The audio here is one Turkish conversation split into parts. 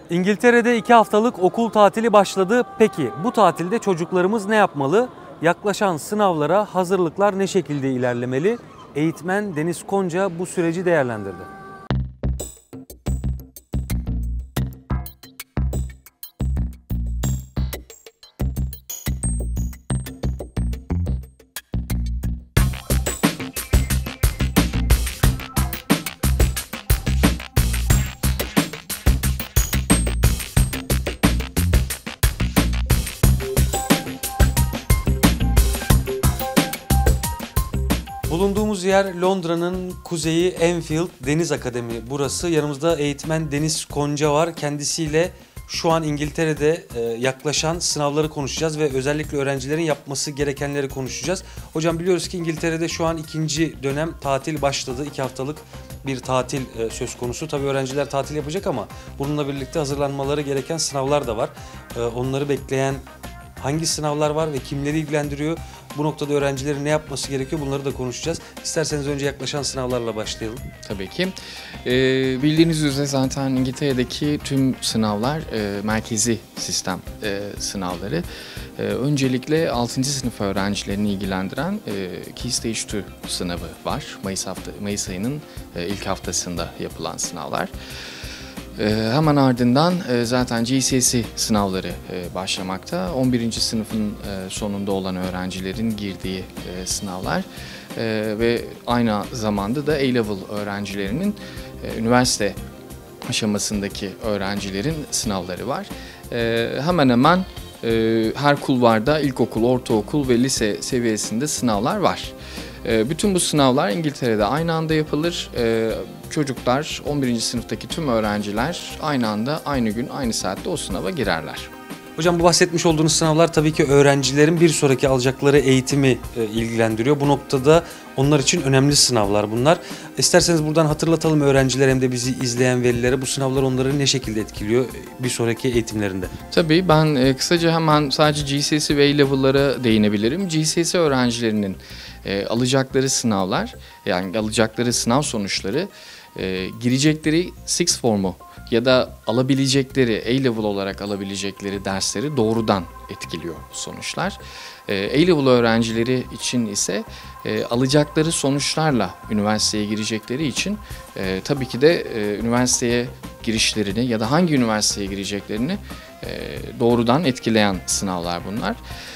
İngiltere'de 2 haftalık okul tatili başladı. Peki bu tatilde çocuklarımız ne yapmalı? Yaklaşan sınavlara hazırlıklar ne şekilde ilerlemeli? Eğitmen Deniz Konca bu süreci değerlendirdi. Bulunduğumuz yer Londra'nın kuzeyi Enfield Deniz Akademi burası. Yanımızda eğitmen Deniz Konca var. Kendisiyle şu an İngiltere'de yaklaşan sınavları konuşacağız ve özellikle öğrencilerin yapması gerekenleri konuşacağız. Hocam biliyoruz ki İngiltere'de şu an ikinci dönem tatil başladı. 2 haftalık bir tatil söz konusu. Tabii öğrenciler tatil yapacak ama bununla birlikte hazırlanmaları gereken sınavlar da var. Onları bekleyen hangi sınavlar var ve kimleri ilgilendiriyor? Bu noktada öğrencilerin ne yapması gerekiyor? Bunları da konuşacağız. İsterseniz önce yaklaşan sınavlarla başlayalım. Tabii ki. Bildiğiniz üzere zaten İngiltere'deki tüm sınavlar merkezi sistem sınavları. Öncelikle 6. sınıf öğrencilerini ilgilendiren Key Stage 2 sınavı var. Mayıs ayının ilk haftasında yapılan sınavlar. Hemen ardından zaten GCSE sınavları başlamakta. 11. sınıfın sonunda olan öğrencilerin girdiği sınavlar ve aynı zamanda da A-Level öğrencilerinin üniversite aşamasındaki öğrencilerin sınavları var. Hemen hemen her kulvarda ilkokul, ortaokul ve lise seviyesinde sınavlar var. Bütün bu sınavlar İngiltere'de aynı anda yapılır. Çocuklar, 11. sınıftaki tüm öğrenciler aynı anda, aynı gün, aynı saatte o sınava girerler. Hocam bu bahsetmiş olduğunuz sınavlar tabii ki öğrencilerin bir sonraki alacakları eğitimi ilgilendiriyor. Bu noktada onlar için önemli sınavlar bunlar. İsterseniz buradan hatırlatalım öğrenciler hem de bizi izleyen velilere bu sınavlar onları ne şekilde etkiliyor bir sonraki eğitimlerinde? Tabii ben kısaca hemen sadece GCSE ve A-Level'lara değinebilirim. GCSE öğrencilerinin alacakları sınavlar, yani alacakları sınav sonuçları girecekleri Sixth Form'u ya da alabilecekleri A-Level olarak alabilecekleri dersleri doğrudan etkiliyor sonuçlar. A-Level öğrencileri için ise alacakları sonuçlarla üniversiteye girecekleri için tabii ki de üniversiteye girişlerini ya da hangi üniversiteye gireceklerini doğrudan etkileyen sınavlar bunlar.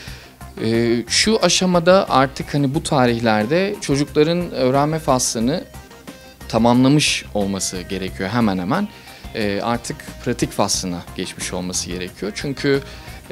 Şu aşamada artık hani bu tarihlerde çocukların öğrenme faslını tamamlamış olması gerekiyor hemen hemen. Artık pratik faslına geçmiş olması gerekiyor. Çünkü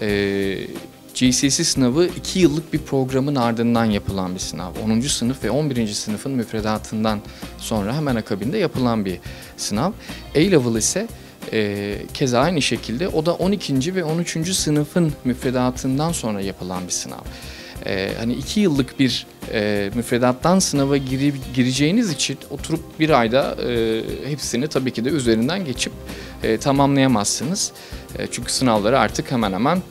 GCSE sınavı 2 yıllık bir programın ardından yapılan bir sınav. 10. sınıf ve 11. sınıfın müfredatından sonra hemen akabinde yapılan bir sınav. A-Level ise keza aynı şekilde o da 12. ve 13. sınıfın müfredatından sonra yapılan bir sınav. Hani 2 yıllık bir müfredattan sınava gireceğiniz için oturup bir ayda hepsini tabii ki de üzerinden geçip tamamlayamazsınız. Çünkü sınavları artık hemen hemen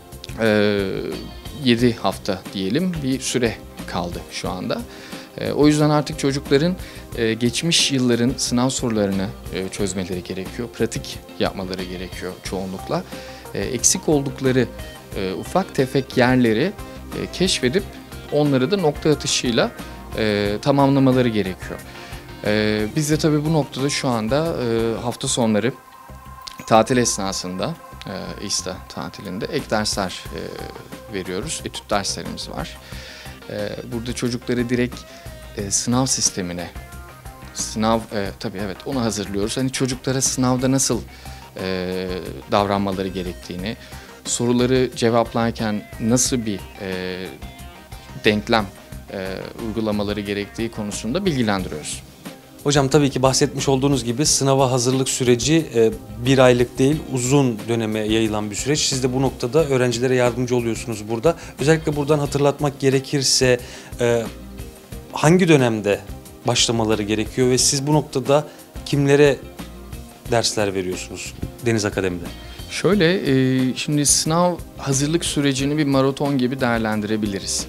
7 hafta diyelim bir süre kaldı şu anda. O yüzden artık çocukların geçmiş yılların sınav sorularını çözmeleri gerekiyor. Pratik yapmaları gerekiyor çoğunlukla. Eksik oldukları ufak tefek yerleri keşfedip onları da nokta atışıyla tamamlamaları gerekiyor. Biz de tabii bu noktada şu anda hafta sonları tatil esnasında Easter tatilinde ek dersler veriyoruz. Etüt derslerimiz var. Burada çocukları direkt sınav sistemine, tabii evet onu hazırlıyoruz. Hani çocuklara sınavda nasıl davranmaları gerektiğini, soruları cevaplarken nasıl bir denklem uygulamaları gerektiği konusunda bilgilendiriyoruz. Hocam tabii ki bahsetmiş olduğunuz gibi sınava hazırlık süreci bir aylık değil uzun döneme yayılan bir süreç. Siz de bu noktada öğrencilere yardımcı oluyorsunuz burada. Özellikle buradan hatırlatmak gerekirse hangi dönemde başlamaları gerekiyor ve siz bu noktada kimlere dersler veriyorsunuz Deniz Akademi'de? Şöyle, şimdi sınav hazırlık sürecini bir maraton gibi değerlendirebiliriz.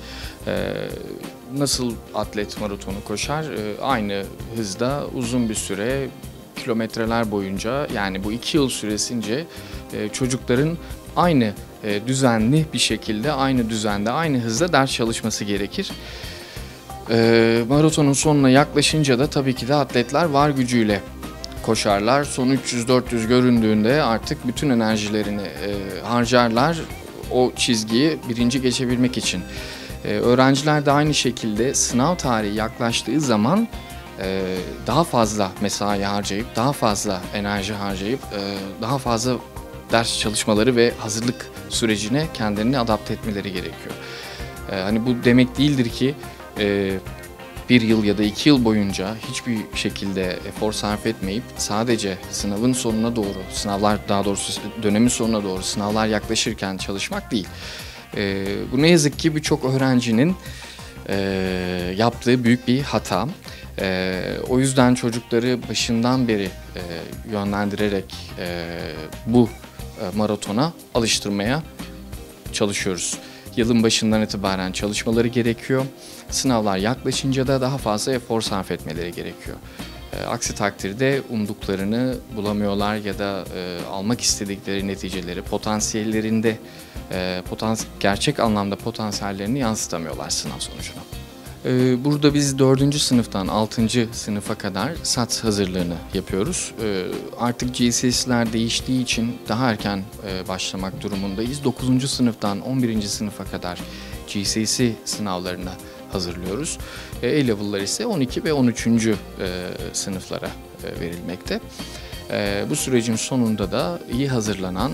Nasıl atlet maratonu koşar? Aynı hızda uzun bir süre kilometreler boyunca, yani bu 2 yıl süresince çocukların aynı düzenli bir şekilde, aynı düzende, aynı hızda ders çalışması gerekir. Maratonun sonuna yaklaşınca da tabii ki de atletler var gücüyle koşarlar. Son 300-400 göründüğünde artık bütün enerjilerini harcarlar o çizgiyi birinci geçebilmek için. Öğrenciler de aynı şekilde sınav tarihi yaklaştığı zaman daha fazla mesai harcayıp, daha fazla enerji harcayıp, daha fazla ders çalışmaları ve hazırlık sürecine kendilerini adapte etmeleri gerekiyor. Hani bu demek değildir ki bir yıl ya da 2 yıl boyunca hiçbir şekilde efor sarf etmeyip sadece sınavın sonuna doğru, daha doğrusu dönemin sonuna doğru sınavlar yaklaşırken çalışmak değil. Bu ne yazık ki birçok öğrencinin yaptığı büyük bir hata. O yüzden çocukları başından beri yönlendirerek bu maratona alıştırmaya çalışıyoruz. Yılın başından itibaren çalışmaları gerekiyor. Sınavlar yaklaşınca da daha fazla efor sarf etmeleri gerekiyor. Aksi takdirde umduklarını bulamıyorlar ya da almak istedikleri neticeleri, potansiyellerinde gerçek anlamda potansiyellerini yansıtamıyorlar sınav sonucuna. Burada biz 4. sınıftan 6. sınıfa kadar SAT hazırlığını yapıyoruz. Artık GCSE'ler değiştiği için daha erken başlamak durumundayız. 9. sınıftan 11. sınıfa kadar GCSE sınavlarına hazırlıyoruz. A-Level'lar ise 12 ve 13. Sınıflara verilmekte. Bu sürecin sonunda da iyi hazırlanan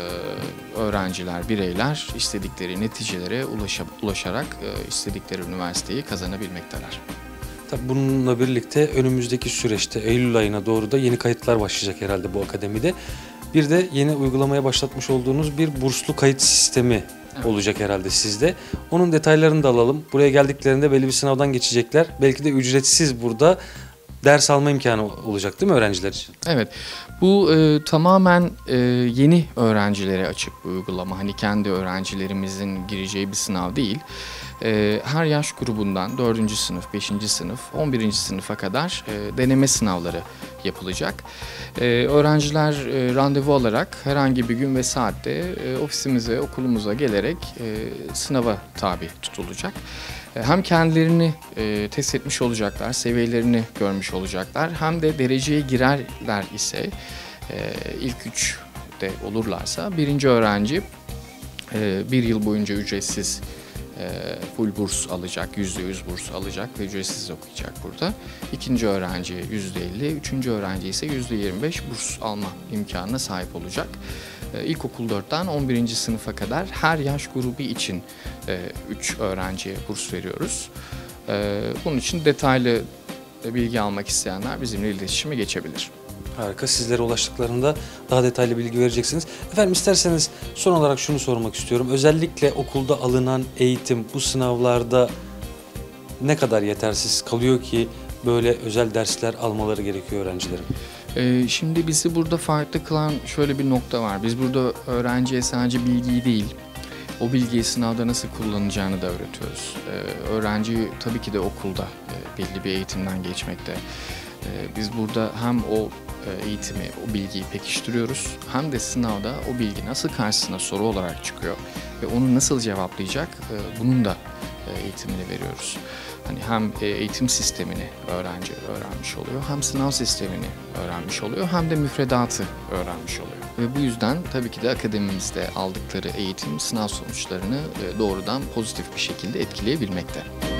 öğrenciler, bireyler istedikleri neticelere ulaşarak istedikleri üniversiteyi kazanabilmekteler. Tabii bununla birlikte önümüzdeki süreçte Eylül ayına doğru da yeni kayıtlar başlayacak herhalde bu akademide. Bir de yeni uygulamaya başlatmış olduğunuz bir burslu kayıt sistemi olacak herhalde sizde. Onun detaylarını da alalım. Buraya geldiklerinde belli bir sınavdan geçecekler. Belki de ücretsiz burada ders alma imkanı olacak değil mi öğrenciler için? Evet, bu tamamen yeni öğrencilere açık bir uygulama. Hani kendi öğrencilerimizin gireceği bir sınav değil. Her yaş grubundan 4. sınıf, 5. sınıf, 11. sınıfa kadar deneme sınavları yapılacak. Öğrenciler randevu alarak herhangi bir gün ve saatte ofisimize, okulumuza gelerek sınava tabi tutulacak. Hem kendilerini test etmiş olacaklar, seviyelerini görmüş olacaklar, hem de dereceye girerler ise ilk 3'te olurlarsa birinci öğrenci bir yıl boyunca ücretsiz full burs alacak, %100 burs alacak ve ücretsiz okuyacak burada. İkinci öğrenci %50, üçüncü öğrenci ise %25 burs alma imkanına sahip olacak. İlkokul 4'ten 11. sınıfa kadar her yaş grubu için 3 öğrenciye burs veriyoruz. Bunun için detaylı bilgi almak isteyenler bizimle iletişime geçebilir. Harika. Sizlere ulaştıklarında daha detaylı bilgi vereceksiniz. Efendim isterseniz son olarak şunu sormak istiyorum. Özellikle okulda alınan eğitim bu sınavlarda ne kadar yetersiz kalıyor ki böyle özel dersler almaları gerekiyor öğrencilerin? Şimdi bizi burada farklı kılan şöyle bir nokta var. Biz burada öğrenciye sadece bilgiyi değil, o bilgiyi sınavda nasıl kullanacağını da öğretiyoruz. Öğrenci tabii ki de okulda belli bir eğitimden geçmekte. Biz burada hem o eğitimi, o bilgiyi pekiştiriyoruz, hem de sınavda o bilgi nasıl karşısına soru olarak çıkıyor ve onu nasıl cevaplayacak, bunun da eğitimini veriyoruz. Hani hem eğitim sistemini öğrenci öğrenmiş oluyor, hem sınav sistemini öğrenmiş oluyor, hem de müfredatı öğrenmiş oluyor. Ve bu yüzden tabii ki de akademimizde aldıkları eğitim sınav sonuçlarını doğrudan pozitif bir şekilde etkileyebilmekte.